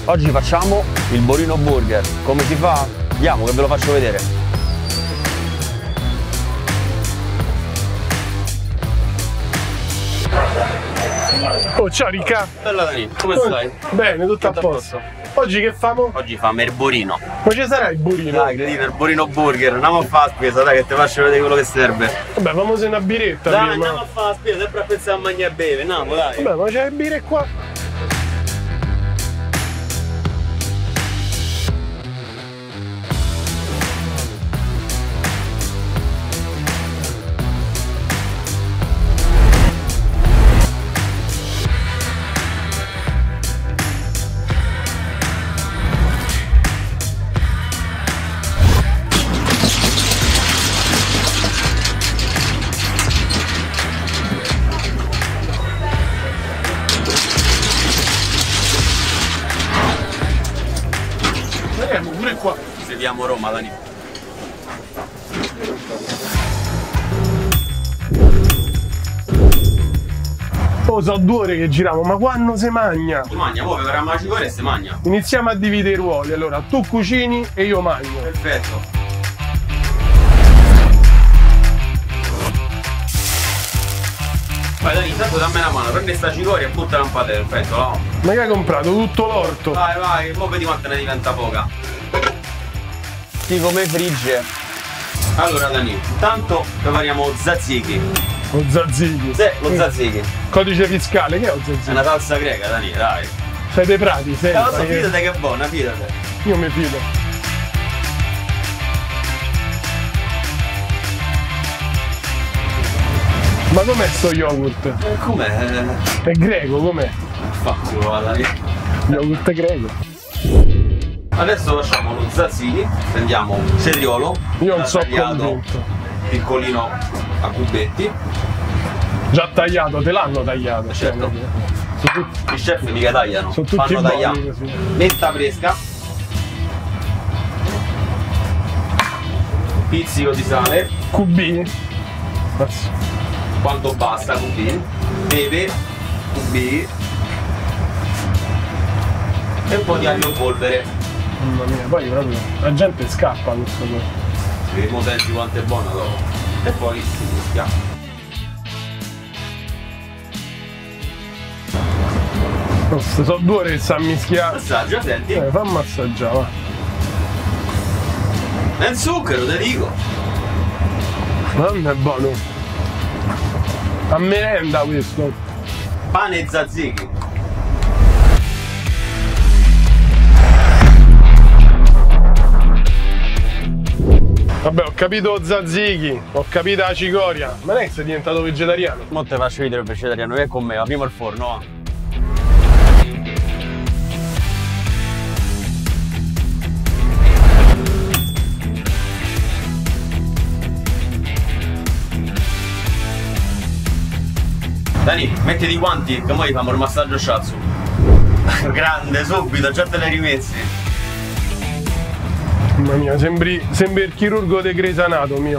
Oggi facciamo il Borino Burger. Come si fa? Andiamo che ve lo faccio vedere. Oh, ciao Ricca! Bella Dani, come stai? Bene, tutto a posto. Oggi che famo? Oggi famo il Borino. Ma ci sarà il burino? Dai, credito, il Borino Burger. Andiamo a fare la spesa, dai che ti faccio vedere quello che serve. Vabbè, famosa una biretta Dai, prima. andiamo a fare la spesa, sempre a pensare a mangiare e bere, andiamo dai. Vabbè, ma c'è il birre qua. Pure qua. Sediamo Roma, Dani. Oh, so 2 ore che giriamo, ma quando si mangia? Si mangia, poi prepariamo la cicoria e si mangia. Iniziamo a dividere i ruoli. Allora, tu cucini e io mangio. Perfetto. Vai Dani, intanto dammi una mano, prendi sta cicoria e buttala un po' perfetto, no? Ma che hai comprato? Tutto l'orto? Vai, vai, poi vedi quanto ne diventa poca. Sì, come frigge. Allora Dani, intanto prepariamo tzatziki. Lo tzatziki. Sì, lo tzatziki. Codice fiscale, che è lo È tzatziki? una salsa greca, Dani, dai. Sei dei prati, sei. Lo so, fidate che è buona, fidate. Io mi fido. Ma com'è sto yogurt? Com'è? È greco, com'è? Infatti, Dani. Yogurt greco. Adesso facciamo lo tzatziki, prendiamo cetriolo, Io non so tagliato convinto. piccolino a cubetti. Già tagliato, te l'hanno tagliato. Certo. Sono tutti, I chef mica tagliano, sono tutti fanno buoni tagliare. così. Menta fresca, pizzico di sale, Cubini. Mazza. quanto basta, cubini, pepe, cubini e un po' di aglio in polvere. Mamma mia, poi proprio la gente scappa questo qua. Vedremo senti quanto è buona dopo. E poi si mischia. Queste sono 2 ore che sa mischiare. Assaggia, senti. Fammi assaggiare, va. È il zucchero, te dico. Mamma è buono. A merenda questo. Pane e tzatziki. Vabbè, ho capito tzatziki, ho capito la cicoria. Ma non è che sei diventato vegetariano? Mo te faccio vedere il vegetariano, che con me, apriamo il forno, va. Dani, mettiti i guanti che poi facciamo il massaggio shiatsu. Grande, subito, già te l'hai rimessi. Mamma mia, sembri il chirurgo di Grey's Anatomy.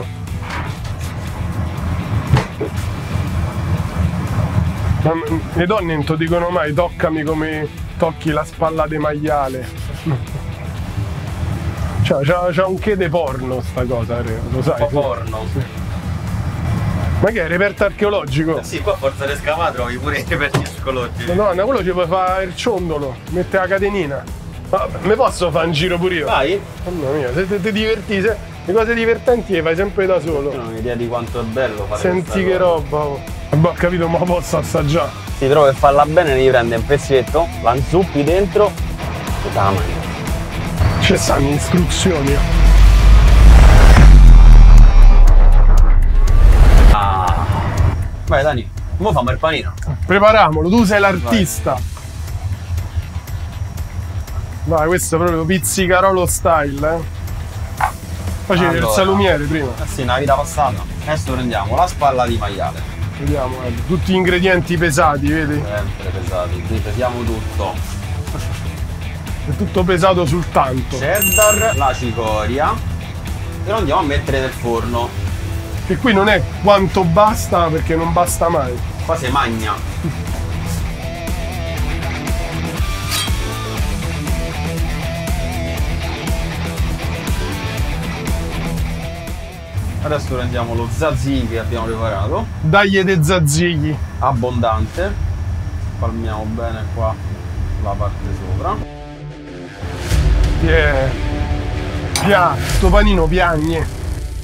Ma le donne non ti dicono mai toccami come tocchi la spalla di maiale. Cioè, c'ha un che de porno sta cosa, lo sai? Un po' porno. Sì. Ma che è reperto archeologico? Sì, qua a forza di scavare trovi pure i reperti archeologici. Madonna, quello ci puoi fare il ciondolo, mette la catenina. Ma me posso fare un giro pure io? Vai? Mamma mia, se ti diverti, le cose divertenti le fai sempre da solo. Non ho idea di quanto è bello fare Senti che roba, oh. Vabbè, ho capito, ma posso assaggiare. Sì, però per farla bene devi prendere un pezzetto, la inzuppi dentro e te la mangi. Ci stanno istruzioni. Ah. Vai Dani, ora facciamo il panino. Prepariamolo, tu sei l'artista. Vai, questo è proprio pizzicarolo style, eh. Facevi il salumiere prima. Eh sì, una vita passata. Adesso prendiamo la spalla di maiale. Vediamo, tutti gli ingredienti pesati, vedi? Sempre pesati, qui pesiamo tutto. È tutto pesato sul tanto. Cheddar, la cicoria e lo andiamo a mettere nel forno. Che qui non è quanto basta, perché non basta mai. Qua si magna. Adesso prendiamo lo tzatziki che abbiamo preparato, Dagli de tzatziki. abbondante, spalmiamo bene qua la parte sopra. Sto panino piagne.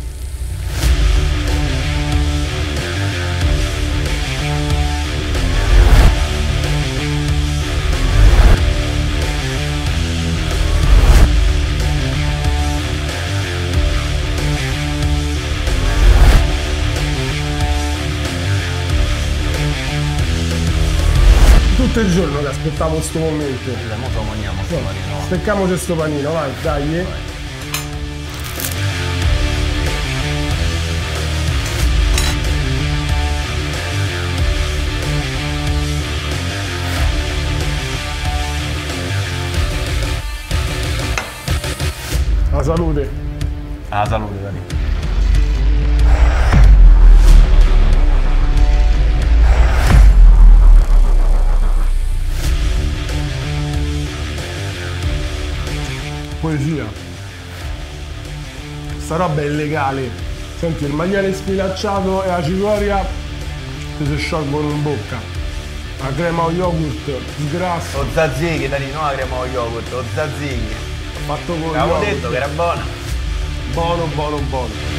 Tutto il giorno che aspettavo questo momento. Mo lo mangiamo sto panino. Stecchiamoci sto panino, vai, dai. La salute. Ah, salute, Dani. Poesia. Sta roba è illegale. Senti, il maiale sfilacciato e la cicoria ti si sciolgono in bocca. La crema o yogurt sgrassa. Lo tzatziki, Dani, non la crema o yogurt, lo tzatziki. Fatto con Avevo yogurt. detto che era buona. Buono, buono, buono.